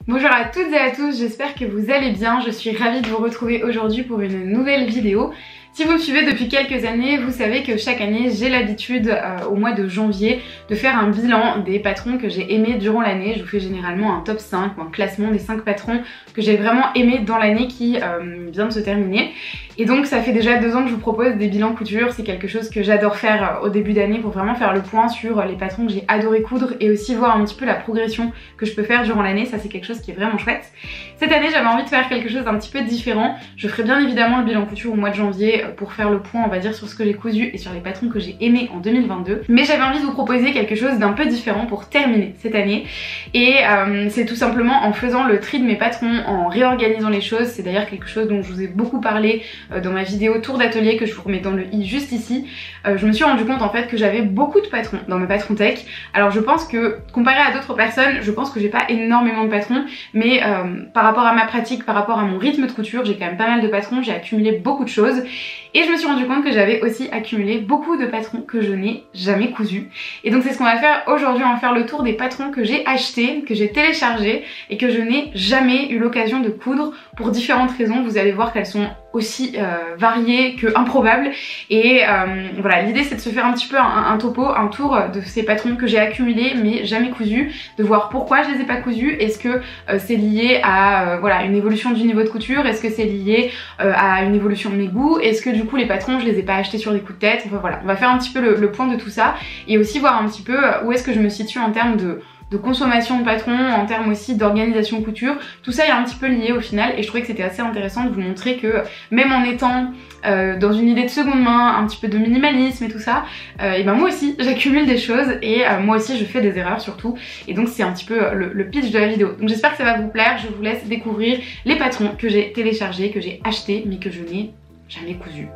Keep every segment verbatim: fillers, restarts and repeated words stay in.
Bonjour à toutes et à tous, j'espère que vous allez bien. Je suis ravie de vous retrouver aujourd'hui pour une nouvelle vidéo. Si vous me suivez depuis quelques années, vous savez que chaque année j'ai l'habitude euh, au mois de janvier de faire un bilan des patrons que j'ai aimés durant l'année. Je vous fais généralement un top cinq ou un classement des cinq patrons que j'ai vraiment aimés dans l'année qui euh, vient de se terminer. Et donc ça fait déjà deux ans que je vous propose des bilans couture, c'est quelque chose que j'adore faire au début d'année pour vraiment faire le point sur les patrons que j'ai adoré coudre et aussi voir un petit peu la progression que je peux faire durant l'année. Ça c'est quelque chose qui est vraiment chouette. Cette année j'avais envie de faire quelque chose d'un petit peu différent. Je ferai bien évidemment le bilan couture au mois de janvier pour faire le point on va dire sur ce que j'ai cousu et sur les patrons que j'ai aimés en deux mille vingt-deux. Mais j'avais envie de vous proposer quelque chose d'un peu différent pour terminer cette année. Et euh, c'est tout simplement en faisant le tri de mes patrons, en réorganisant les choses. C'est d'ailleurs quelque chose dont je vous ai beaucoup parlé dans ma vidéo tour d'atelier que je vous remets dans le i juste ici. Euh, je me suis rendu compte en fait que j'avais beaucoup de patrons dans mes patrons tech. Alors je pense que comparé à d'autres personnes, je pense que j'ai pas énormément de patrons, mais euh, par rapport à ma pratique, par rapport à mon rythme de couture, j'ai quand même pas mal de patrons, j'ai accumulé beaucoup de choses et je me suis rendu compte que j'avais aussi accumulé beaucoup de patrons que je n'ai jamais cousus. Et donc c'est ce qu'on va faire aujourd'hui, on va faire le tour des patrons que j'ai achetés, que j'ai téléchargés et que je n'ai jamais eu l'occasion de coudre pour différentes raisons. Vous allez voir qu'elles sont aussi euh, variées que improbables et euh, voilà, l'idée c'est de se faire un petit peu un, un topo, un tour de ces patrons que j'ai accumulés mais jamais cousus, de voir pourquoi je les ai pas cousus. Est-ce que euh, c'est lié à euh, voilà, une évolution du niveau de couture, est-ce que c'est lié euh, à une évolution de mes goûts, est-ce que du coup les patrons je les ai pas achetés sur des coups de tête. Enfin voilà, on va faire un petit peu le, le point de tout ça et aussi voir un petit peu où est-ce que je me situe en termes de de consommation de patrons, en termes aussi d'organisation couture. Tout ça est un petit peu lié au final et je trouvais que c'était assez intéressant de vous montrer que même en étant euh, dans une idée de seconde main, un petit peu de minimalisme et tout ça, euh, et ben moi aussi j'accumule des choses et euh, moi aussi je fais des erreurs surtout, et donc c'est un petit peu le, le pitch de la vidéo. Donc j'espère que ça va vous plaire, je vous laisse découvrir les patrons que j'ai téléchargés, que j'ai achetés mais que je n'ai jamais cousus.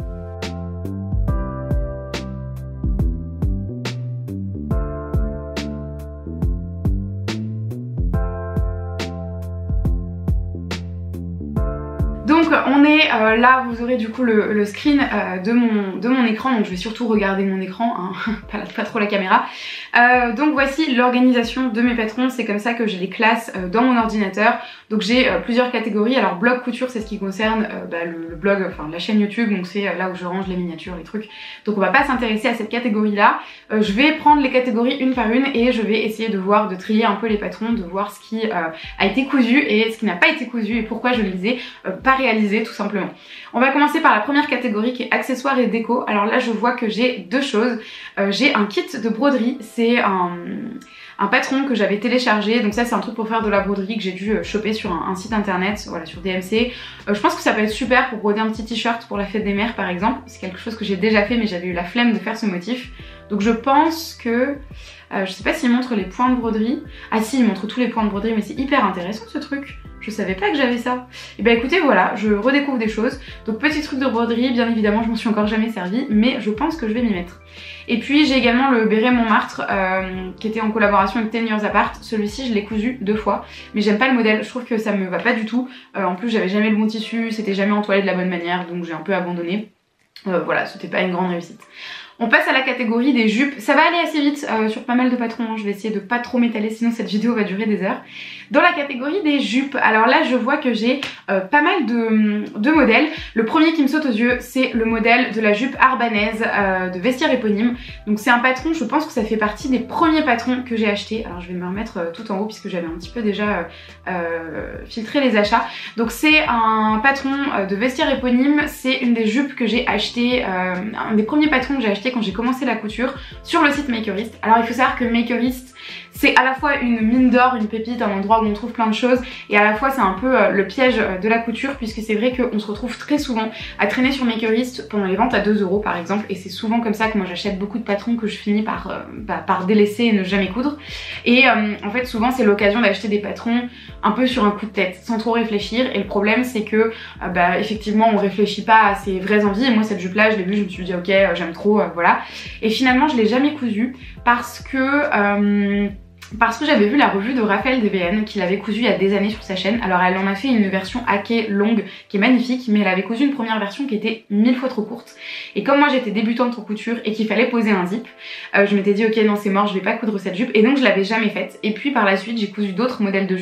Donc on est euh, là, vous aurez du coup le, le screen euh, de, mon, de mon écran, donc je vais surtout regarder mon écran, hein, pas, pas trop la caméra. Euh, donc voici l'organisation de mes patrons, c'est comme ça que je les classe euh, dans mon ordinateur. Donc j'ai euh, plusieurs catégories. Alors blog couture, c'est ce qui concerne euh, bah, le, le blog, enfin la chaîne YouTube, donc c'est euh, là où je range les miniatures, les trucs. Donc on va pas s'intéresser à cette catégorie là. Euh, je vais prendre les catégories une par une et je vais essayer de voir, de trier un peu les patrons, de voir ce qui euh, a été cousu et ce qui n'a pas été cousu et pourquoi je les ai euh, pas réalisés tout simplement. On va commencer par la première catégorie qui est accessoires et déco. Alors là je vois que j'ai deux choses. Euh, j'ai un kit de broderie, c'est un, un patron que j'avais téléchargé, donc ça c'est un truc pour faire de la broderie que j'ai dû choper sur un, un site internet, voilà, sur D M C. Euh, je pense que ça peut être super pour broder un petit t-shirt pour la fête des mères par exemple. C'est quelque chose que j'ai déjà fait mais j'avais eu la flemme de faire ce motif. Donc je pense que... Euh, je sais pas s'il montre les points de broderie. Ah si, il montre tous les points de broderie, mais c'est hyper intéressant ce truc. Je savais pas que j'avais ça. Et bah écoutez, voilà, je redécouvre des choses. Donc petit truc de broderie, bien évidemment je m'en suis encore jamais servi, mais je pense que je vais m'y mettre. Et puis j'ai également le béret Montmartre euh, qui était en collaboration avec Ten Years Apart. Celui-ci je l'ai cousu deux fois, mais j'aime pas le modèle, je trouve que ça me va pas du tout. Euh, en plus j'avais jamais le bon tissu, c'était jamais entoilé de la bonne manière, donc j'ai un peu abandonné. Euh, voilà, c'était pas une grande réussite. On passe à la catégorie des jupes. Ça va aller assez vite euh, sur pas mal de patrons, hein. Je vais essayer de pas trop m'étaler sinon cette vidéo va durer des heures. Dans la catégorie des jupes, alors là je vois que j'ai euh, pas mal de, de modèles. Le premier qui me saute aux yeux c'est le modèle de la jupe arbanaise euh, de Vestiaire Éponyme. Donc c'est un patron, je pense que ça fait partie des premiers patrons que j'ai achetés. Alors je vais me remettre euh, tout en haut puisque j'avais un petit peu déjà euh, euh, filtré les achats. Donc c'est un patron euh, de Vestiaire Éponyme, c'est une des jupes que j'ai acheté, euh, un des premiers patrons que j'ai acheté quand j'ai commencé la couture sur le site Makerist. Alors il faut savoir que Makerist c'est à la fois une mine d'or, une pépite, un endroit où on trouve plein de choses et à la fois c'est un peu euh, le piège euh, de la couture puisque c'est vrai qu'on se retrouve très souvent à traîner sur Makerist pendant les ventes à deux euros par exemple, et c'est souvent comme ça que moi j'achète beaucoup de patrons que je finis par, euh, bah, par délaisser et ne jamais coudre. Et euh, en fait souvent c'est l'occasion d'acheter des patrons un peu sur un coup de tête sans trop réfléchir, et le problème c'est que euh, bah, effectivement on réfléchit pas à ses vraies envies. Et moi cette jupe là je l'ai vue, je me suis dit ok euh, j'aime trop, euh, voilà, et finalement je l'ai jamais cousue parce que euh, parce que j'avais vu la revue de Raphaël D V N qu'il avait cousu il y a des années sur sa chaîne. Alors elle en a fait une version hackée longue qui est magnifique, mais elle avait cousu une première version qui était mille fois trop courte. Et comme moi j'étais débutante en couture et qu'il fallait poser un zip, euh, je m'étais dit ok non c'est mort, je vais pas coudre cette jupe, et donc je l'avais jamais faite. Et puis par la suite j'ai cousu d'autres modèles de jupes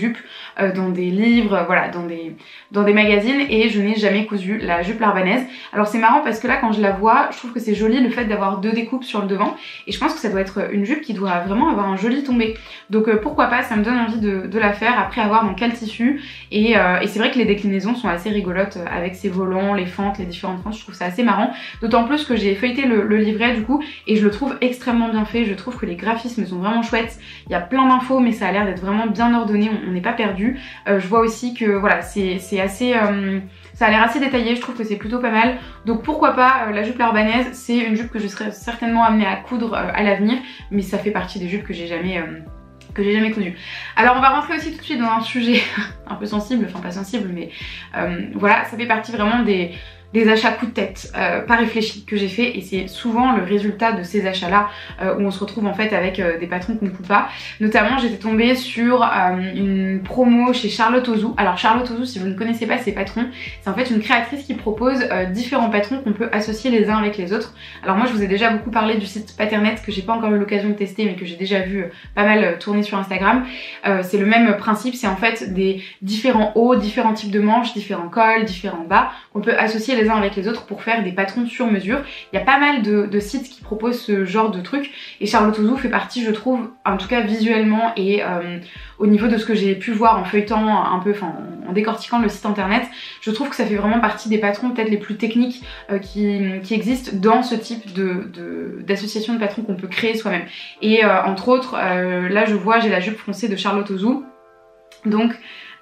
euh, dans des livres, euh, voilà, dans des, dans des magazines, et je n'ai jamais cousu la jupe Larbanaise. Alors c'est marrant parce que là quand je la vois, je trouve que c'est joli le fait d'avoir deux découpes sur le devant, et je pense que ça doit être une jupe qui doit vraiment avoir un joli tombé. Donc euh, pourquoi pas, ça me donne envie de, de la faire, après avoir dans quel tissu, et, euh, et c'est vrai que les déclinaisons sont assez rigolotes euh, avec ces volants, les fentes, les différentes fentes, je trouve ça assez marrant, d'autant plus que j'ai feuilleté le, le livret du coup, et je le trouve extrêmement bien fait, je trouve que les graphismes sont vraiment chouettes, il y a plein d'infos mais ça a l'air d'être vraiment bien ordonné, on n'est pas perdu. Euh, je vois aussi que voilà, c'est assez... Euh, ça a l'air assez détaillé, je trouve que c'est plutôt pas mal. Donc pourquoi pas, euh, la jupe Larbanaise, c'est une jupe que je serais certainement amenée à coudre euh, à l'avenir, mais ça fait partie des jupes que j'ai jamais... Euh, que j'ai jamais cousu. Alors on va rentrer aussi tout de suite dans un sujet un peu sensible, enfin pas sensible, mais euh, voilà, ça fait partie vraiment des... des achats coup de tête, euh, pas réfléchis, que j'ai fait, et c'est souvent le résultat de ces achats là euh, où on se retrouve en fait avec euh, des patrons qu'on ne coupe pas. Notamment j'étais tombée sur euh, une promo chez Charlotte Ozou. Alors Charlotte Ozou, si vous ne connaissez pas ses patrons, c'est en fait une créatrice qui propose euh, différents patrons qu'on peut associer les uns avec les autres. Alors moi je vous ai déjà beaucoup parlé du site Patternette que j'ai pas encore eu l'occasion de tester mais que j'ai déjà vu euh, pas mal euh, tourner sur Instagram. Euh, c'est le même principe, c'est en fait des différents hauts, différents types de manches, différents cols, différents bas qu'on peut associer les uns avec les autres pour faire des patrons sur mesure. Il y a pas mal de, de sites qui proposent ce genre de trucs, et Charlotte Ozou fait partie, je trouve, en tout cas visuellement et euh, au niveau de ce que j'ai pu voir en feuilletant un peu, enfin en décortiquant le site internet, je trouve que ça fait vraiment partie des patrons peut-être les plus techniques euh, qui, qui existent dans ce type de, de, d'association de patrons qu'on peut créer soi-même. Et euh, entre autres, euh, là je vois, j'ai la jupe froncée de Charlotte Ozou, donc Euh,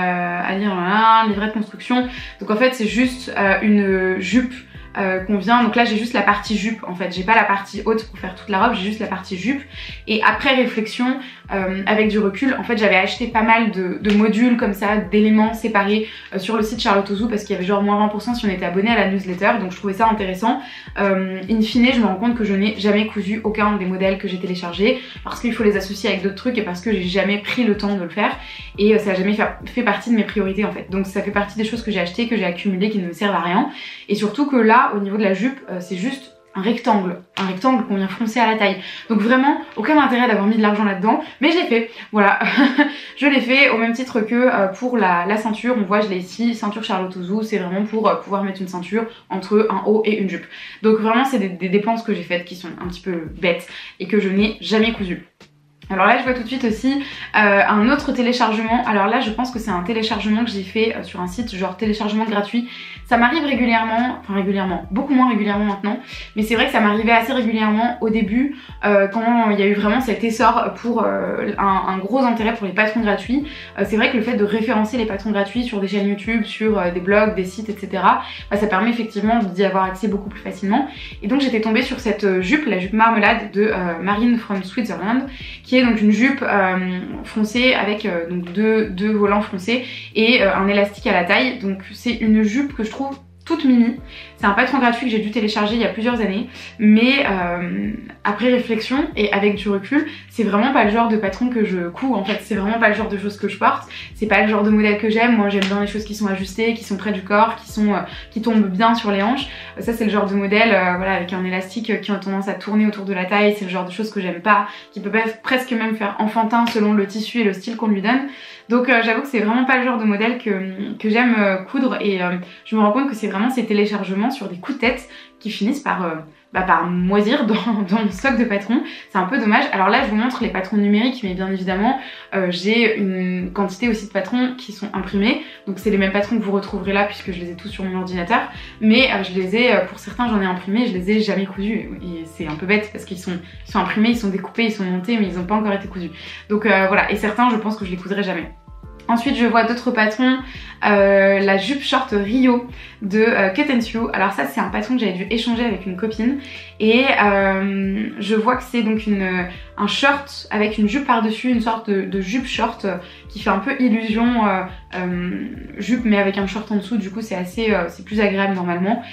à lire là, livret de construction. Donc en fait c'est juste euh, une jupe euh, qu'on vient, donc là j'ai juste la partie jupe en fait, j'ai pas la partie haute pour faire toute la robe, j'ai juste la partie jupe, et après réflexion, euh, avec du recul, en fait j'avais acheté pas mal de, de modules comme ça, d'éléments séparés euh, sur le site Charlotte Ozou, parce qu'il y avait genre moins vingt pour cent si on était abonné à la newsletter, donc je trouvais ça intéressant. Euh, in fine je me rends compte que je n'ai jamais cousu aucun des modèles que j'ai téléchargés, parce qu'il faut les associer avec d'autres trucs et parce que j'ai jamais pris le temps de le faire, et euh, ça a jamais fait, fait partie de mes priorités en fait. Donc ça fait partie des choses que j'ai achetées, que j'ai accumulées, qui ne me servent à rien, et surtout que là au niveau de la jupe, euh, c'est juste un rectangle, un rectangle qu'on vient froncer à la taille. Donc vraiment, aucun intérêt d'avoir mis de l'argent là-dedans, mais je l'ai fait, voilà. Je l'ai fait au même titre que euh, pour la, la ceinture, on voit je l'ai ici, ceinture Charlotte Ozou, c'est vraiment pour euh, pouvoir mettre une ceinture entre un haut et une jupe. Donc vraiment c'est des, des dépenses que j'ai faites qui sont un petit peu bêtes et que je n'ai jamais cousues. Alors là je vois tout de suite aussi euh, un autre téléchargement. Alors là je pense que c'est un téléchargement que j'ai fait euh, sur un site genre téléchargement gratuit. Ça m'arrive régulièrement, enfin régulièrement, beaucoup moins régulièrement maintenant, mais c'est vrai que ça m'arrivait assez régulièrement au début euh, quand il y a eu vraiment cet essor pour euh, un, un gros intérêt pour les patrons gratuits. Euh, c'est vrai que le fait de référencer les patrons gratuits sur des chaînes YouTube, sur euh, des blogs, des sites, et cetera, bah, ça permet effectivement d'y avoir accès beaucoup plus facilement. Et donc j'étais tombée sur cette jupe, la jupe marmelade de euh, Marine from Switzerland, qui est donc une jupe euh, froncée avec euh, donc deux, deux volants froncés et euh, un élastique à la taille. Donc c'est une jupe que je trouve toute mimi. C'est un patron gratuit que j'ai dû télécharger il y a plusieurs années, mais euh, après réflexion et avec du recul, c'est vraiment pas le genre de patron que je couds en fait, c'est vraiment pas le genre de choses que je porte, c'est pas le genre de modèle que j'aime. Moi j'aime bien les choses qui sont ajustées, qui sont près du corps, qui sont euh, qui tombent bien sur les hanches. Euh, ça c'est le genre de modèle euh, voilà, avec un élastique euh, qui a tendance à tourner autour de la taille, c'est le genre de choses que j'aime pas, qui peut presque même faire enfantin selon le tissu et le style qu'on lui donne. Donc euh, j'avoue que c'est vraiment pas le genre de modèle que, que j'aime euh, coudre, et euh, je me rends compte que c'est vraiment ces téléchargements sur des coups de tête qui finissent par, euh, bah, par moisir dans, dans mon stock de patrons. C'est un peu dommage. Alors là je vous montre les patrons numériques, mais bien évidemment euh, j'ai une quantité aussi de patrons qui sont imprimés, donc c'est les mêmes patrons que vous retrouverez là puisque je les ai tous sur mon ordinateur, mais euh, je les ai, euh, pour certains j'en ai imprimé, je les ai jamais cousus, et c'est un peu bête parce qu'ils sont, ils sont imprimés, ils sont découpés, ils sont montés, mais ils n'ont pas encore été cousus. Donc euh, voilà, et certains je pense que je les coudrai jamais. Ensuite je vois d'autres patrons, euh, la jupe short Rio de euh, Cut and Sew. Alors ça c'est un patron que j'avais dû échanger avec une copine, et euh, je vois que c'est donc une, un short avec une jupe par dessus, une sorte de, de jupe short euh, qui fait un peu illusion euh, euh, jupe mais avec un short en dessous, du coup c'est assez, euh, c'est plus agréable normalement.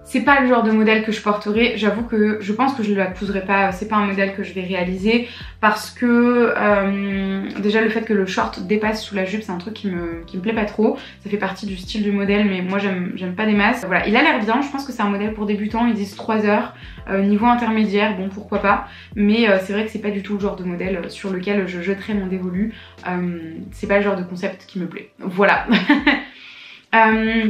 c'est pas le genre de modèle que je porterai. J'avoue que je pense que je ne la couserai pas, c'est pas un modèle que je vais réaliser parce que euh, déjà le fait que le short dépasse sous la jupe, c'est un truc qui me, qui me plaît pas trop. Ça fait partie du style du modèle, mais moi j'aime pas des masses. Voilà, il a l'air bien, je pense que c'est un modèle pour débutants, ils disent trois heures, euh, niveau intermédiaire, bon pourquoi pas, mais euh, c'est vrai que c'est pas du tout le genre de modèle sur lequel je jetterai mon dévolu. Euh, c'est pas le genre de concept qui me plaît. Voilà. euh,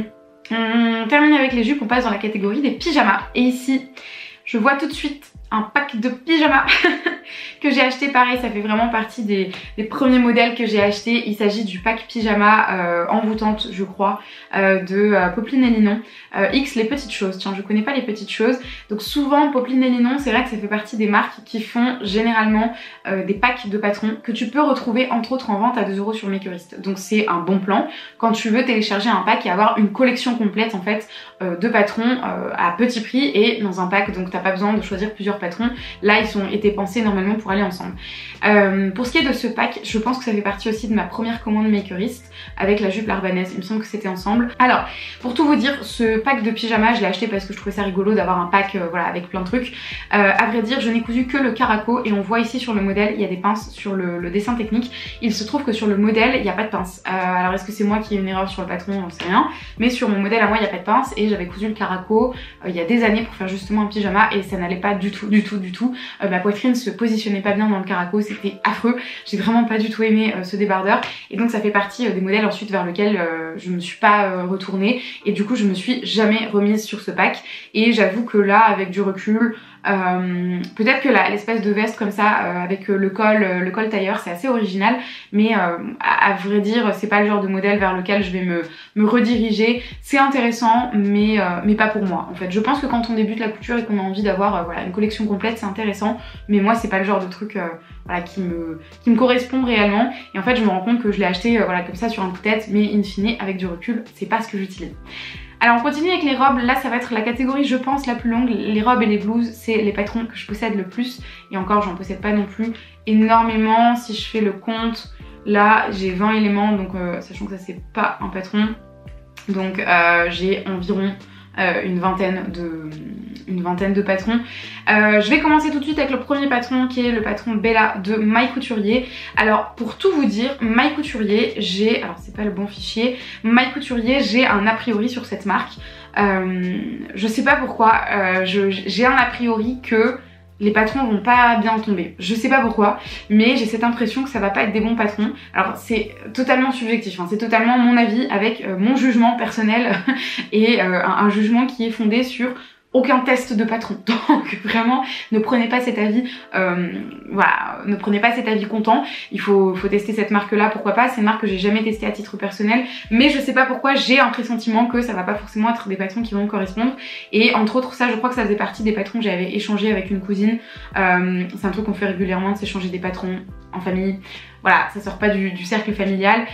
On termine avec les jupes, on passe dans la catégorie des pyjamas. Et ici, je vois tout de suite un pack de pyjamas que j'ai acheté. Pareil, ça fait vraiment partie des, des premiers modèles que j'ai acheté. Il s'agit du pack pyjama euh, envoûtante, je crois, euh, de euh, Poplin et Linon. Euh, X, les petites choses. Tiens, je connais pas les petites choses. Donc souvent, Poplin et Linon, c'est vrai que ça fait partie des marques qui font généralement euh, des packs de patrons que tu peux retrouver entre autres en vente à deux euros sur Makerist. Donc c'est un bon plan quand tu veux télécharger un pack et avoir une collection complète en fait euh, de patrons euh, à petit prix et dans un pack. Donc t'as pas besoin de choisir plusieurs patrons. Là, ils ont été pensés normalement pour aller ensemble. Euh, pour ce qui est de ce pack, je pense que ça fait partie aussi de ma première commande Makerist avec la jupe l'arbanaise. Il me semble que c'était ensemble. Alors, pour tout vous dire, ce pack de pyjama, je l'ai acheté parce que je trouvais ça rigolo d'avoir un pack euh, voilà, avec plein de trucs. Euh, à vrai dire, je n'ai cousu que le caraco et on voit ici sur le modèle, il y a des pinces sur le, le dessin technique. Il se trouve que sur le modèle, il n'y a pas de pince. Euh, alors, est-ce que c'est moi qui ai une erreur sur le patron? On sait rien. Mais sur mon modèle à moi, il n'y a pas de pince et j'avais cousu le caraco euh, il y a des années pour faire justement un pyjama et ça n'allait pas du tout, du tout, du tout. Euh, ma poitrine se positionnait pas bien dans le caraco, c'était affreux. J'ai vraiment pas du tout aimé euh, ce débardeur et donc ça fait partie euh, des modèles ensuite vers lesquels euh, je me suis pas euh, retournée et du coup je me suis jamais remise sur ce pack et j'avoue que là avec du recul euh, peut-être que l'espèce de veste comme ça euh, avec euh, le col euh, le col tailleur c'est assez original mais euh, à, à vrai dire c'est pas le genre de modèle vers lequel je vais me, me rediriger. C'est intéressant mais, euh, mais pas pour moi en fait. Je pense que quand on débute la couture et qu'on a envie d'avoir euh, voilà, une collection complète c'est intéressant mais moi c'est pas le genre de truc euh, voilà, qui, me, qui me correspond réellement et en fait je me rends compte que je l'ai acheté euh, voilà, comme ça sur un coup de tête mais in fine avec du recul c'est pas ce que j'utilise. Alors on continue avec les robes, là ça va être la catégorie je pense la plus longue, les robes et les blouses c'est les patrons que je possède le plus et encore j'en possède pas non plus énormément. Si je fais le compte là j'ai vingt éléments donc euh, sachant que ça c'est pas un patron donc euh, j'ai environ euh, une vingtaine de une vingtaine de patrons. Euh, je vais commencer tout de suite avec le premier patron qui est le patron Bella de My Couturier. Alors pour tout vous dire, My Couturier, j'ai, alors c'est pas le bon fichier, My Couturier, j'ai un a priori sur cette marque. Euh, je sais pas pourquoi, euh, j'ai un a priori que les patrons vont pas bien tomber. Je sais pas pourquoi, mais j'ai cette impression que ça va pas être des bons patrons. Alors c'est totalement subjectif, hein. C'est totalement mon avis avec euh, mon jugement personnel et euh, un, un jugement qui est fondé sur aucun test de patron. Donc vraiment ne prenez pas cet avis euh, voilà, ne prenez pas cet avis comptant. Il faut, faut tester cette marque là, pourquoi pas. C'est une marque que j'ai jamais testée à titre personnel, mais je sais pas pourquoi j'ai un pressentiment que ça va pas forcément être des patrons qui vont me correspondre. Et entre autres ça je crois que ça faisait partie des patrons que j'avais échangé avec une cousine. Euh, c'est un truc qu'on fait régulièrement de s'échanger des patrons en famille. Voilà, ça sort pas du, du cercle familial.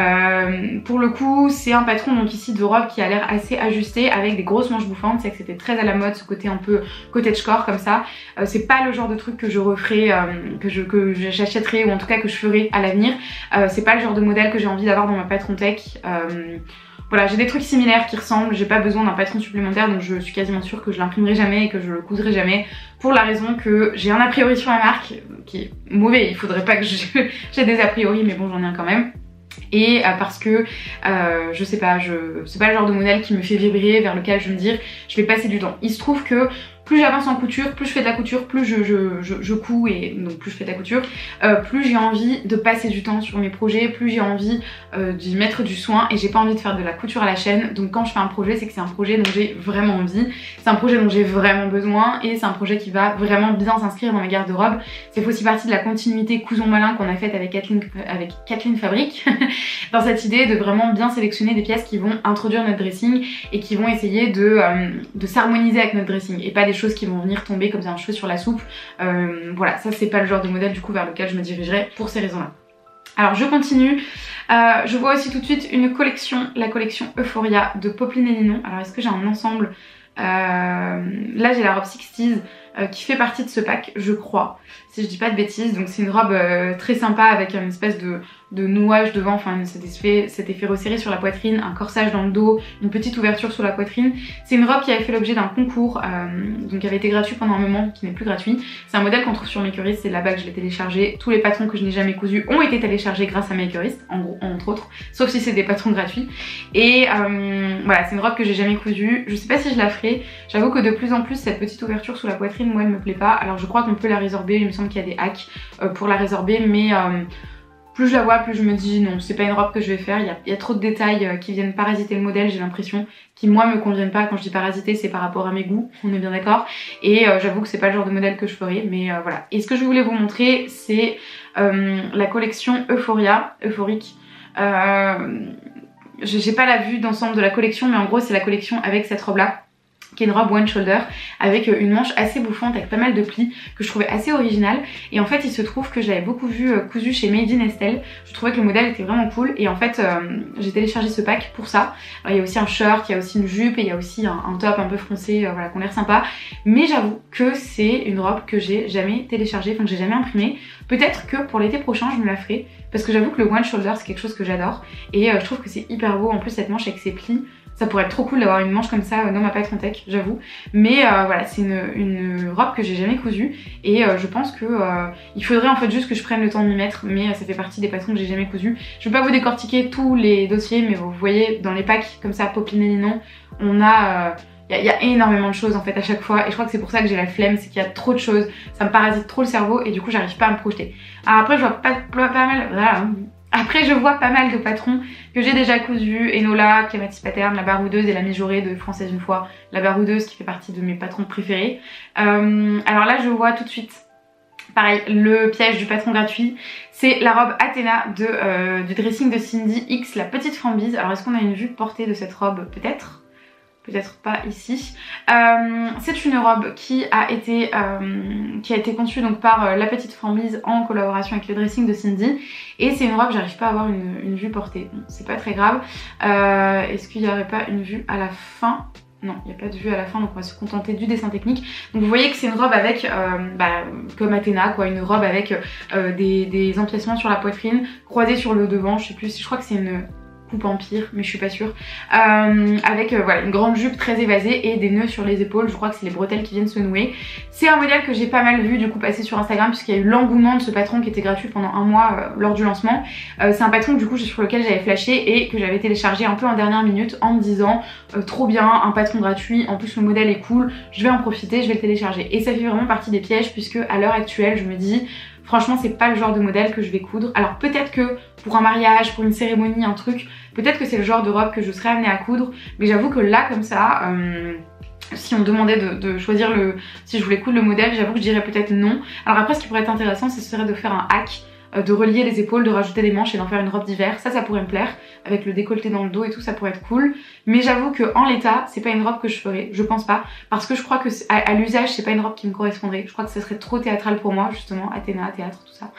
Euh, pour le coup, c'est un patron donc ici de robe qui a l'air assez ajusté avec des grosses manches bouffantes. C'est que c'était très à la mode ce côté un peu cottagecore comme ça. Euh, c'est pas le genre de truc que je referai, euh, que je que j'achèterai ou en tout cas que je ferai à l'avenir. Euh, c'est pas le genre de modèle que j'ai envie d'avoir dans ma patron tech. Euh, Voilà, j'ai des trucs similaires qui ressemblent, j'ai pas besoin d'un patron supplémentaire donc je suis quasiment sûre que je l'imprimerai jamais et que je le couserai jamais pour la raison que j'ai un a priori sur la marque qui est mauvais, il faudrait pas que j'ai des a priori mais bon j'en ai un quand même. Et euh, parce que euh, je sais pas, je c'est pas le genre de modèle qui me fait vibrer, vers lequel je vais me dire je vais passer du temps. Il se trouve que plus j'avance en couture, plus je fais de la couture, plus je, je, je, je couds et donc plus je fais de la couture, euh, plus j'ai envie de passer du temps sur mes projets, plus j'ai envie euh, d'y mettre du soin et j'ai pas envie de faire de la couture à la chaîne. Donc quand je fais un projet, c'est que c'est un projet dont j'ai vraiment envie, c'est un projet dont j'ai vraiment besoin et c'est un projet qui va vraiment bien s'inscrire dans ma garde-robe. C'est aussi partie de la continuité Couson Malin qu'on a faite avec Kathleen, avec Kathleen Fabrique dans cette idée de vraiment bien sélectionner des pièces qui vont introduire notre dressing et qui vont essayer de, euh, de s'harmoniser avec notre dressing et pas des choses qui vont venir tomber comme un cheveu sur la soupe. Euh, voilà, ça c'est pas le genre de modèle du coup vers lequel je me dirigerai pour ces raisons là. Alors je continue, euh, je vois aussi tout de suite une collection, la collection Euphoria de Poplin et Linon. Alors est-ce que j'ai un ensemble? euh, Là j'ai la robe sixties euh, qui fait partie de ce pack je crois, si je dis pas de bêtises. Donc c'est une robe euh, très sympa avec une espèce de, de nouage devant, enfin cet effet, cet effet resserré sur la poitrine, un corsage dans le dos, une petite ouverture sous la poitrine. C'est une robe qui avait fait l'objet d'un concours, euh, donc qui avait été gratuit pendant un moment, qui n'est plus gratuit. C'est un modèle qu'on trouve sur Makerist, c'est là-bas que je l'ai téléchargé. Tous les patrons que je n'ai jamais cousus ont été téléchargés grâce à Makerist, en gros, entre autres, sauf si c'est des patrons gratuits. Et euh, voilà, c'est une robe que j'ai jamais cousue. Je sais pas si je la ferai. J'avoue que de plus en plus, cette petite ouverture sous la poitrine, moi, elle me plaît pas. Alors je crois qu'on peut la résorber, il me semble qu'il y a des hacks euh, pour la résorber, mais euh, plus je la vois, plus je me dis non, c'est pas une robe que je vais faire. Il y a, il y a trop de détails euh, qui viennent parasiter le modèle, j'ai l'impression, qui moi me conviennent pas. Quand je dis parasiter, c'est par rapport à mes goûts, on est bien d'accord. Et euh, j'avoue que c'est pas le genre de modèle que je ferai, mais euh, voilà. Et ce que je voulais vous montrer, c'est euh, la collection Euphoria, euphorique. Euh, j'ai pas la vue d'ensemble de la collection, mais en gros c'est la collection avec cette robe là, qui est une robe one shoulder avec une manche assez bouffante avec pas mal de plis que je trouvais assez original. Et en fait il se trouve que je l'avais beaucoup vu euh, cousu chez Made in Estelle. Je trouvais que le modèle était vraiment cool et en fait euh, j'ai téléchargé ce pack pour ça. Alors, il y a aussi un shirt, il y a aussi une jupe et il y a aussi un, un top un peu froncé, euh, voilà, qui ont l'air sympa. Mais j'avoue que c'est une robe que j'ai jamais téléchargée, enfin que j'ai jamais imprimée. Peut-être que pour l'été prochain je me la ferai parce que j'avoue que le one shoulder c'est quelque chose que j'adore et euh, je trouve que c'est hyper beau. En plus cette manche avec ses plis, ça pourrait être trop cool d'avoir une manche comme ça dans ma patron tech, j'avoue. Mais euh, voilà, c'est une, une robe que j'ai jamais cousue et euh, je pense que euh, il faudrait en fait juste que je prenne le temps de m'y mettre, mais euh, ça fait partie des patrons que j'ai jamais cousus. Je vais pas vous décortiquer tous les dossiers, mais vous voyez dans les packs comme ça, Poplin et Linon, on a... Euh, Il y, a, il y a énormément de choses en fait à chaque fois et je crois que c'est pour ça que j'ai la flemme, c'est qu'il y a trop de choses, ça me parasite trop le cerveau et du coup j'arrive pas à me projeter. Alors après je vois pas, pas, pas mal, voilà. Après je vois pas mal de patrons que j'ai déjà cousus, Enola, Clématis Pattern, la baroudeuse et la mijaurée de Française une fois, la baroudeuse qui fait partie de mes patrons préférés. Euh, alors là je vois tout de suite, pareil, le piège du patron gratuit, c'est la robe Athéna de, euh, du dressing de Cindy X, la petite framboise. Alors est-ce qu'on a une vue portée de cette robe? Peut-être. Peut-être pas ici. Euh, c'est une robe qui a été euh, qui a été conçue donc par euh, la petite framboise en collaboration avec le dressing de Cindy. Et c'est une robe, j'arrive pas à avoir une, une vue portée. Bon, c'est pas très grave. Euh, Est-ce qu'il n'y aurait pas une vue à la fin? Non, il n'y a pas de vue à la fin, donc on va se contenter du dessin technique. Donc vous voyez que c'est une robe avec, euh, bah, comme Athéna, quoi, une robe avec euh, des, des empiècements sur la poitrine, croisés sur le devant. Je sais plus, je crois que c'est une coupe empire, mais je suis pas sûre. Euh, avec euh, voilà, une grande jupe très évasée et des nœuds sur les épaules. Je crois que c'est les bretelles qui viennent se nouer. C'est un modèle que j'ai pas mal vu du coup passer sur Instagram puisqu'il y a eu l'engouement de ce patron qui était gratuit pendant un mois euh, lors du lancement. Euh, c'est un patron du coup sur lequel j'avais flashé et que j'avais téléchargé un peu en dernière minute en me disant euh, trop bien, un patron gratuit, en plus le modèle est cool, je vais en profiter, je vais le télécharger. Et ça fait vraiment partie des pièges puisque à l'heure actuelle je me dis franchement c'est pas le genre de modèle que je vais coudre. Alors peut-être que pour un mariage, pour une cérémonie, un truc, peut-être que c'est le genre de robe que je serais amenée à coudre, mais j'avoue que là comme ça, euh, si on me demandait de, de choisir le, si je voulais coudre le modèle, j'avoue que je dirais peut-être non. Alors après ce qui pourrait être intéressant, ce serait de faire un hack, euh, de relier les épaules, de rajouter des manches et d'en faire une robe d'hiver. Ça, ça pourrait me plaire, avec le décolleté dans le dos et tout, ça pourrait être cool. Mais j'avoue que en l'état, c'est pas une robe que je ferais, je pense pas, parce que je crois que à, à l'usage, c'est pas une robe qui me correspondrait. Je crois que ça serait trop théâtral pour moi, justement, Athéna, théâtre, tout ça.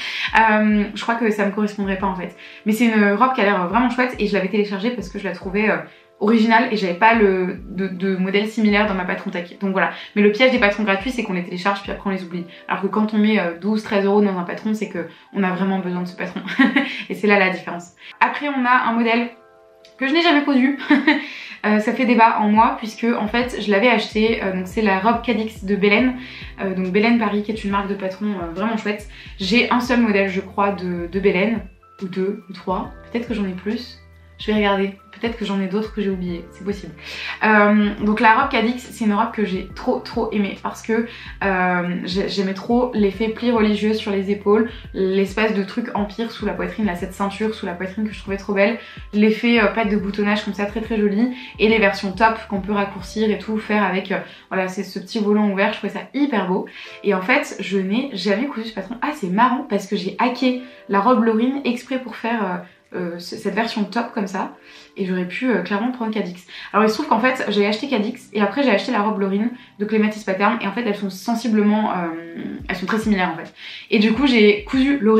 euh, je crois que ça me correspondrait pas en fait. Mais c'est une robe qui a l'air vraiment chouette et je l'avais téléchargée parce que je la trouvais euh, originale et j'avais pas le de, de modèle similaire dans ma patron tech. Donc voilà. Mais le piège des patrons gratuits, c'est qu'on les télécharge puis après on les oublie. Alors que quand on met euh, douze treize euros dans un patron, c'est que on a vraiment besoin de ce patron. Et c'est là la différence. Après on a un modèle que je n'ai jamais cousu. euh, ça fait débat en moi puisque en fait je l'avais acheté, euh, donc c'est la robe Cadix de Belen, euh, donc Belen Paris qui est une marque de patron euh, vraiment chouette. J'ai un seul modèle je crois de, de Belen, ou deux, ou trois, peut-être que j'en ai plus. Je vais regarder, peut-être que j'en ai d'autres que j'ai oubliés, c'est possible. Euh, donc la robe Cadix, c'est une robe que j'ai trop trop aimée parce que euh, j'aimais trop l'effet pli religieux sur les épaules, l'espèce de truc empire sous la poitrine, là, cette ceinture sous la poitrine que je trouvais trop belle, l'effet euh, patte de boutonnage comme ça très très joli, et les versions top qu'on peut raccourcir et tout, faire avec, euh, voilà, c'est ce petit volant ouvert, je trouvais ça hyper beau. Et en fait, je n'ai jamais cousu ce patron. Ah, c'est marrant parce que j'ai hacké la robe Laurine exprès pour faire... Euh, Euh, cette version top comme ça et j'aurais pu euh, clairement prendre Cadix. Alors il se trouve qu'en fait j'ai acheté Cadix et après j'ai acheté la robe Laurine de Clématis Pattern et en fait elles sont sensiblement, euh, elles sont très similaires en fait. Et du coup j'ai cousu Laurine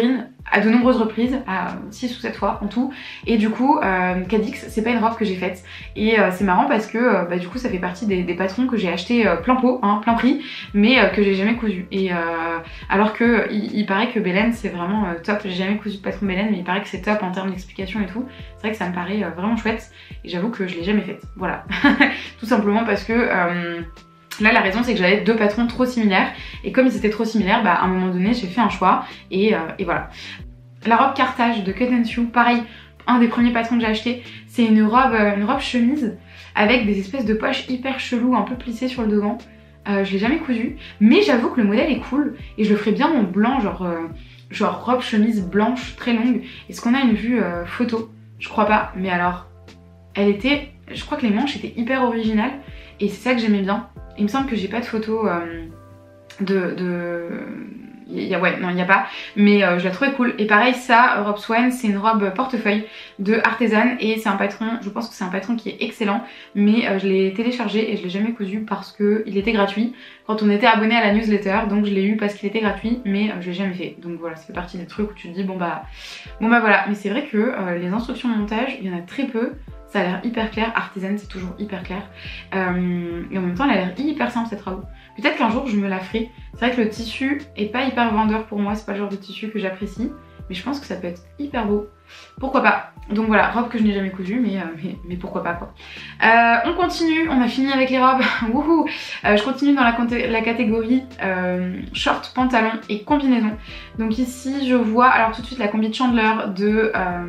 à de nombreuses reprises, à six ou sept fois en tout, et du coup euh, Cadix c'est pas une robe que j'ai faite, et euh, c'est marrant parce que euh, bah, du coup ça fait partie des, des patrons que j'ai acheté euh, plein pot, hein, plein prix, mais euh, que j'ai jamais cousu, et euh, alors que il, il paraît que Belen c'est vraiment euh, top, j'ai jamais cousu de patron Belen, mais il paraît que c'est top en termes d'explication et tout, c'est vrai que ça me paraît euh, vraiment chouette, et j'avoue que je l'ai jamais faite, voilà, tout simplement parce que euh, là la raison c'est que j'avais deux patrons trop similaires, et comme ils étaient trop similaires, bah à un moment donné j'ai fait un choix, et, euh, et voilà. La robe Carthage de Cut and Sew, pareil, un des premiers patrons que j'ai acheté, c'est une robe, une robe chemise avec des espèces de poches hyper cheloues, un peu plissées sur le devant. Euh, je l'ai jamais cousu, mais j'avoue que le modèle est cool et je le ferai bien en blanc, genre, euh, genre robe chemise blanche très longue. Est-ce qu'on a une vue euh, photo? Je crois pas, mais alors, elle était, je crois que les manches étaient hyper originales et c'est ça que j'aimais bien. Il me semble que j'ai pas de photo euh, de... de... Il y a, ouais, non, il n'y a pas, mais euh, je la trouvais cool. Et pareil, ça, robe Swan, c'est une robe portefeuille de Artisan et c'est un patron, je pense que c'est un patron qui est excellent, mais euh, je l'ai téléchargé et je l'ai jamais cousu parce qu'il était gratuit quand on était abonné à la newsletter, donc je l'ai eu parce qu'il était gratuit, mais euh, je l'ai jamais fait. Donc voilà, ça fait partie des trucs où tu te dis, bon bah, bon bah voilà. Mais c'est vrai que euh, les instructions de montage, il y en a très peu. Ça a l'air hyper clair, Artisan c'est toujours hyper clair. Euh, et en même temps elle a l'air hyper simple cette robe. Peut-être qu'un jour je me la ferai. C'est vrai que le tissu est pas hyper vendeur pour moi, c'est pas le genre de tissu que j'apprécie. Mais je pense que ça peut être hyper beau. Pourquoi pas. Donc voilà, robe que je n'ai jamais cousue, mais, euh, mais, mais pourquoi pas quoi. Euh, on continue, on a fini avec les robes. Wouhou. Euh, je continue dans la, la catégorie euh, short, pantalon et combinaison. Donc ici je vois, alors tout de suite la combi de Chandler de, euh,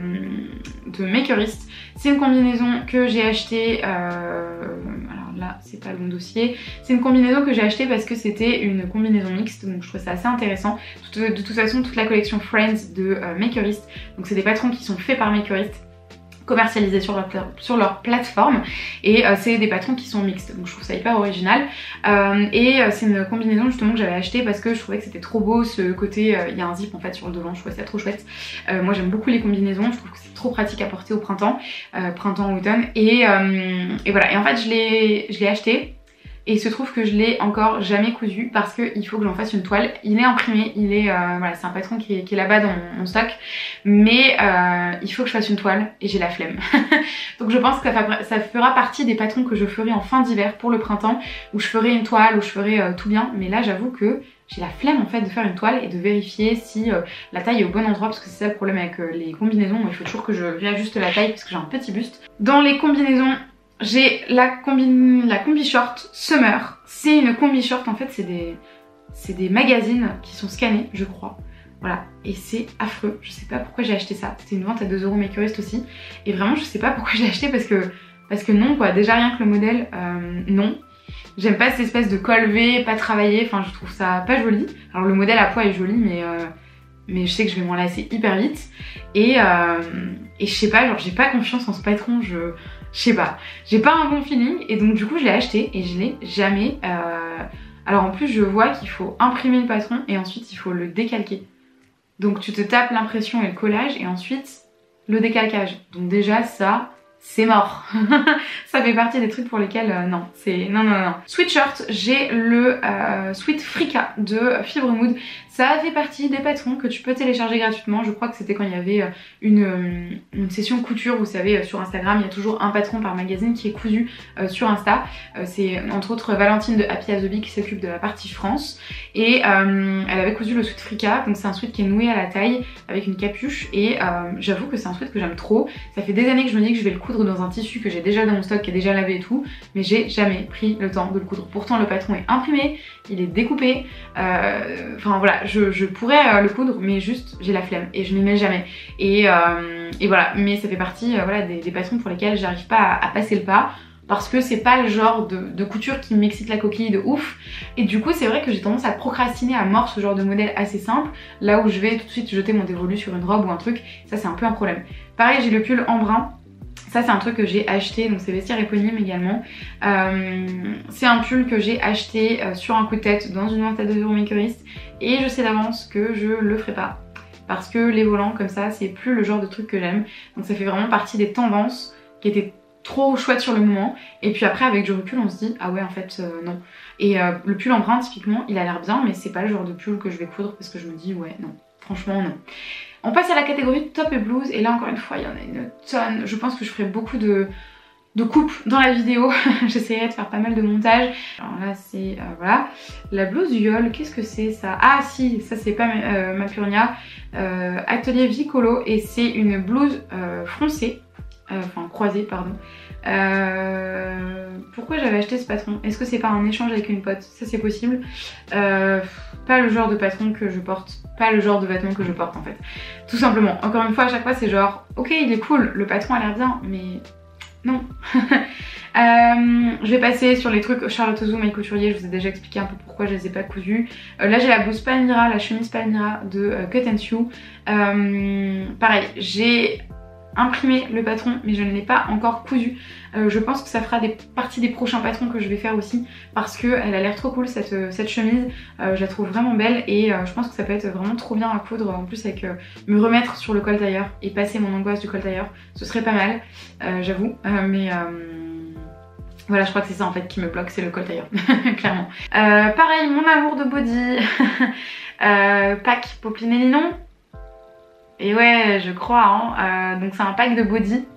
de Makerist. C'est une combinaison que j'ai achetée, euh, alors là c'est pas le bon dossier, c'est une combinaison que j'ai achetée parce que c'était une combinaison mixte, donc je trouve ça assez intéressant. De, de toute façon toute la collection Friends de euh, Makerist, donc c'est des patrons qui sont faits par Makerist, commercialisés sur leur, sur leur plateforme, et euh, c'est des patrons qui sont mixtes, donc je trouve ça hyper original. Euh, et euh, c'est une combinaison justement que j'avais acheté parce que je trouvais que c'était trop beau ce côté, il euh, y a un zip en fait sur le devant, je trouvais ça trop chouette. Euh, moi j'aime beaucoup les combinaisons, je trouve que c'est trop pratique à porter au printemps, euh, printemps, automne, et, euh, et voilà. Et en fait je l'ai acheté. Et il se trouve que je l'ai encore jamais cousu parce qu'il faut que j'en fasse une toile. Il est imprimé, il est, euh, voilà, c'est un patron qui est, qui est là-bas dans mon, mon stock. Mais euh, il faut que je fasse une toile et j'ai la flemme. Donc je pense que ça, ça fera partie des patrons que je ferai en fin d'hiver pour le printemps, où je ferai une toile, où je ferai euh, tout bien. Mais là j'avoue que j'ai la flemme en fait de faire une toile et de vérifier si euh, la taille est au bon endroit, parce que c'est ça le problème avec euh, les combinaisons. Il faut toujours que je réajuste la taille parce que j'ai un petit buste. Dans les combinaisons, j'ai la combi, la combi short Summer. C'est une combi short, en fait c'est des, c'est des magazines qui sont scannés je crois. Voilà, et c'est affreux, je sais pas pourquoi j'ai acheté ça. C'était une vente à deux euros Makerist aussi. Et vraiment je sais pas pourquoi j'ai acheté parce que, parce que non quoi, déjà rien que le modèle, euh, non. J'aime pas cette espèce de col V, pas travaillé, enfin je trouve ça pas joli. Alors le modèle à poids est joli mais... Euh, mais je sais que je vais m'en lasser hyper vite. Et, euh, et je sais pas, genre j'ai pas confiance en ce patron, je... Je sais pas, j'ai pas un bon feeling et donc du coup je l'ai acheté et je l'ai jamais... Euh... Alors en plus je vois qu'il faut imprimer le patron et ensuite il faut le décalquer. Donc tu te tapes l'impression et le collage et ensuite le décalcage. Donc déjà ça, c'est mort. Ça fait partie des trucs pour lesquels euh, non, c'est non non non. Sweatshirt, j'ai le euh, Sweat Frika de Fibre Mood. Ça fait partie des patrons que tu peux télécharger gratuitement. Je crois que c'était quand il y avait une, une session couture. Vous savez, sur Instagram, il y a toujours un patron par magazine qui est cousu euh, sur Insta. Euh, c'est entre autres Valentine de Happy as the Bee qui s'occupe de la partie France. Et euh, elle avait cousu le Sweat Frika. Donc c'est un sweat qui est noué à la taille avec une capuche. Et euh, j'avoue que c'est un sweat que j'aime trop. Ça fait des années que je me dis que je vais le coudre dans un tissu que j'ai déjà dans mon stock, qui est déjà lavé et tout. Mais j'ai jamais pris le temps de le coudre. Pourtant le patron est imprimé, il est découpé. Euh, enfin voilà. Je, je pourrais euh, le coudre mais juste j'ai la flemme et je m'y mets jamais et, euh, et voilà, mais ça fait partie euh, voilà, des, des patrons pour lesquels j'arrive pas à, à passer le pas parce que c'est pas le genre de, de couture qui m'excite la coquille de ouf, et du coup c'est vrai que j'ai tendance à procrastiner à mort ce genre de modèle assez simple, là où je vais tout de suite jeter mon dévolu sur une robe ou un truc, ça c'est un peu un problème. Pareil, j'ai le pull en brun. Ça c'est un truc que j'ai acheté, donc c'est vestiaire éponyme également. Euh, c'est un pull que j'ai acheté euh, sur un coup de tête dans une vente à deux euros Makerist. Et je sais d'avance que je le ferai pas. Parce que les volants comme ça, c'est plus le genre de truc que j'aime. Donc ça fait vraiment partie des tendances qui étaient trop chouettes sur le moment. Et puis après avec du recul on se dit ah ouais en fait euh, non. Et euh, le pull en brun typiquement il a l'air bien, mais c'est pas le genre de pull que je vais coudre parce que je me dis ouais non, franchement non. On passe à la catégorie top et blouse et là encore une fois il y en a une tonne. Je pense que je ferai beaucoup de, de coupes dans la vidéo. J'essaierai de faire pas mal de montage. Alors là c'est, euh, voilà, la blouse Yole, qu'est-ce que c'est ça? Ah si, ça c'est pas euh, ma Purnia, euh, Atelier Vicolo et c'est une blouse euh, froncée, euh, enfin croisée pardon. Euh, pourquoi j'avais acheté ce patron? Est-ce que c'est pas un échange avec une pote? Ça c'est possible. Euh, pas le genre de patron que je porte, pas le genre de vêtements que je porte en fait. Tout simplement. Encore une fois à chaque fois c'est genre ok il est cool, le patron a l'air bien mais non. euh, je vais passer sur les trucs Charlotte Ozou, Maille Couturier, je vous ai déjà expliqué un peu pourquoi je les ai pas cousus. Euh, là j'ai la blouse Palmyra, la chemise Palmyra de euh, Cut and Sew. Euh, pareil, j'ai imprimé le patron mais je ne l'ai pas encore cousu. Euh, je pense que ça fera des parties des prochains patrons que je vais faire aussi parce qu'elle a l'air trop cool cette, cette chemise. Euh, je la trouve vraiment belle et euh, je pense que ça peut être vraiment trop bien à coudre en plus avec euh, me remettre sur le col tailleur et passer mon angoisse du col tailleur. Ce serait pas mal, euh, j'avoue, euh, mais... Euh... Voilà, je crois que c'est ça en fait qui me bloque, c'est le col tailleur, clairement. Euh, pareil, mon amour de body, euh, pack Poplin et Linon. Et ouais, je crois, hein. Euh, donc c'est un pack de body.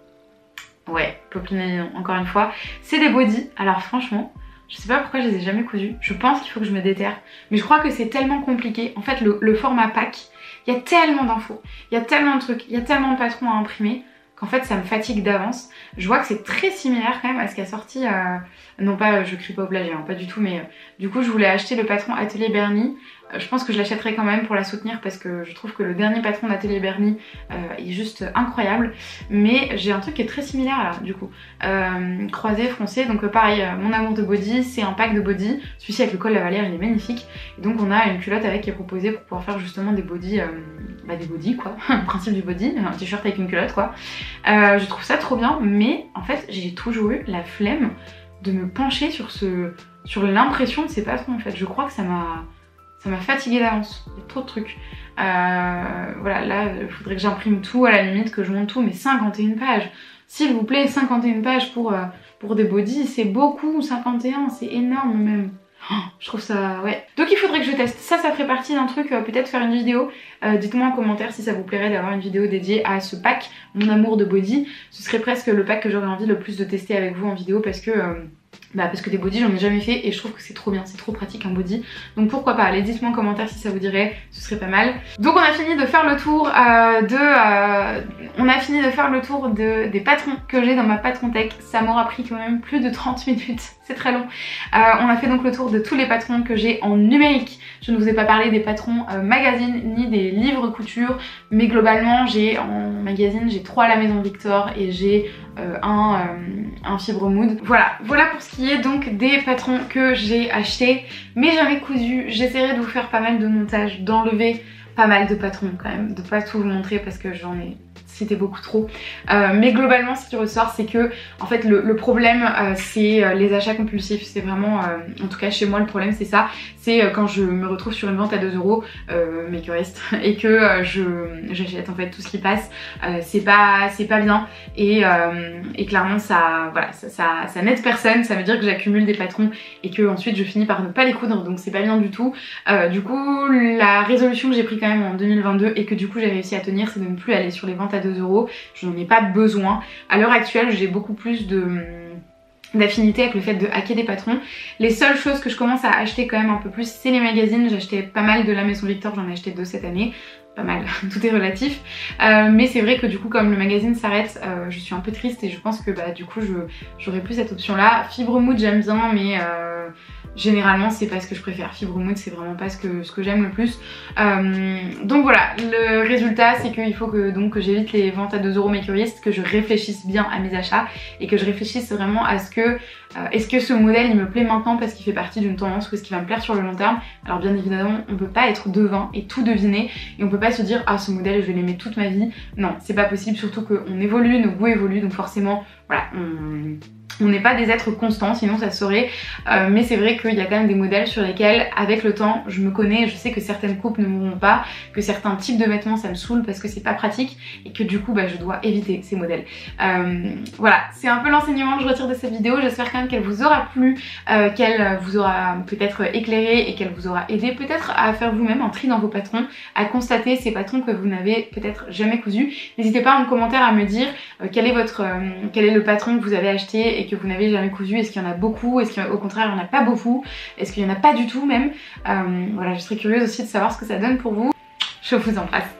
Ouais, Poplin et Linon, encore une fois. C'est des body, alors franchement, je sais pas pourquoi je les ai jamais cousus. Je pense qu'il faut que je me déterre. Mais je crois que c'est tellement compliqué. En fait, le, le format pack, il y a tellement d'infos, il y a tellement de trucs, il y a tellement de patrons à imprimer qu'en fait ça me fatigue d'avance. Je vois que c'est très similaire quand même à ce qu'a sorti, euh... non pas, je crie pas au plagiat, hein, pas du tout, mais euh, du coup je voulais acheter le patron Atelier Bernie. Euh, je pense que je l'achèterai quand même pour la soutenir parce que je trouve que le dernier patron d'Atelier Bernie euh, est juste incroyable. Mais j'ai un truc qui est très similaire là du coup. Euh, croisé, froncé, donc euh, pareil, euh, mon amour de body, c'est un pack de body. Celui-ci avec le col Lavalière il est magnifique. Et donc on a une culotte avec qui est proposée pour pouvoir faire justement des body, euh, bah des body quoi, le principe du body, un t-shirt avec une culotte quoi. Euh, je trouve ça trop bien, mais en fait j'ai toujours eu la flemme de me pencher sur ce, sur l'impression de ces patrons en fait. Je crois que ça m'a ça m'a fatiguée d'avance, il y a trop de trucs. Euh, voilà, là il faudrait que j'imprime tout à la limite, que je monte tout, mais cinquante et une pages. S'il vous plaît, cinquante et une pages pour, euh, pour des bodys, c'est beaucoup, cinquante et un, c'est énorme même. Oh, je trouve ça... ouais. Donc il faudrait que je teste. Ça, ça ferait partie d'un truc, euh, peut-être faire une vidéo. Euh, Dites-moi en commentaire si ça vous plairait d'avoir une vidéo dédiée à ce pack, mon amour de body. Ce serait presque le pack que j'aurais envie le plus de tester avec vous en vidéo parce que... Euh, Bah parce que des bodys j'en ai jamais fait et je trouve que c'est trop bien, c'est trop pratique un body. Donc pourquoi pas, allez dites-moi en commentaire si ça vous dirait, ce serait pas mal. Donc on a fini de faire le tour euh, de... Euh, on a fini de faire le tour de, des patrons que j'ai dans ma patron tech. Ça m'aura pris quand même plus de trente minutes, c'est très long. Euh, on a fait donc le tour de tous les patrons que j'ai en numérique. Je ne vous ai pas parlé des patrons euh, magazine ni des livres couture, mais globalement j'ai en magazine, j'ai trois à la Maison Victor et j'ai euh, un, euh, un Fibre Mood. Voilà, voilà pour ce qui est donc des patrons que j'ai achetés, mais jamais cousus. J'essaierai de vous faire pas mal de montage, d'enlever pas mal de patrons quand même, de pas tout vous montrer parce que j'en ai cité beaucoup trop. Euh, mais globalement ce qui ressort c'est que en fait le, le problème euh, c'est euh, les achats compulsifs. C'est vraiment, euh, en tout cas chez moi le problème c'est ça. C'est euh, quand je me retrouve sur une vente à deux euros, euh, makeriste, et que euh, je j'achète en fait tout ce qui passe. Euh, c'est pas c'est pas bien et, euh, et clairement ça voilà ça, ça, ça n'aide personne. Ça veut dire que j'accumule des patrons et que ensuite je finis par ne pas les coudre, donc c'est pas bien du tout. Euh, du coup la résolution que j'ai pris quand même en deux mille vingt-deux et que du coup j'ai réussi à tenir, c'est de ne plus aller sur les ventes à deux euros. Je n'en ai pas besoin. À l'heure actuelle j'ai beaucoup plus de d'affinité avec le fait de hacker des patrons. Les seules choses que je commence à acheter quand même un peu plus c'est les magazines. J'ai acheté pas mal de la Maison Victor, j'en ai acheté deux cette année. Pas mal, tout est relatif. Euh, mais c'est vrai que du coup comme le magazine s'arrête, euh, je suis un peu triste et je pense que bah du coup j'aurais plus cette option là. Fibre Mood j'aime bien mais euh, généralement c'est pas ce que je préfère. Fibre Mood c'est vraiment pas ce que, ce que j'aime le plus. Euh, donc voilà, le résultat c'est qu'il faut que, donc, que j'évite les ventes à deux euros makeriste, que je réfléchisse bien à mes achats et que je réfléchisse vraiment à ce que euh, est-ce que ce modèle il me plaît maintenant parce qu'il fait partie d'une tendance ou est-ce qu'il va me plaire sur le long terme. Alors bien évidemment on peut pas être devin et tout deviner et on peut pas se dire ah ce modèle je vais l'aimer toute ma vie. Non c'est pas possible, surtout qu'on évolue, nos goûts évoluent donc forcément voilà on... On n'est pas des êtres constants, sinon ça se saurait, euh, mais c'est vrai qu'il y a quand même des modèles sur lesquels, avec le temps, je me connais, je sais que certaines coupes ne m'auront pas, que certains types de vêtements ça me saoule parce que c'est pas pratique et que du coup bah, je dois éviter ces modèles. Euh, voilà, c'est un peu l'enseignement que je retire de cette vidéo, j'espère quand même qu'elle vous aura plu, euh, qu'elle vous aura peut-être éclairé et qu'elle vous aura aidé peut-être à faire vous-même un tri dans vos patrons, à constater ces patrons que vous n'avez peut-être jamais cousus. N'hésitez pas en commentaire à me dire euh, quel est votre, euh, quel est le patron que vous avez acheté et que vous n'avez jamais cousu, est-ce qu'il y en a beaucoup, est-ce qu'au contraire il n'y en a pas beaucoup, est-ce qu'il n'y en a pas du tout même. Euh, voilà, je serais curieuse aussi de savoir ce que ça donne pour vous. Je vous embrasse.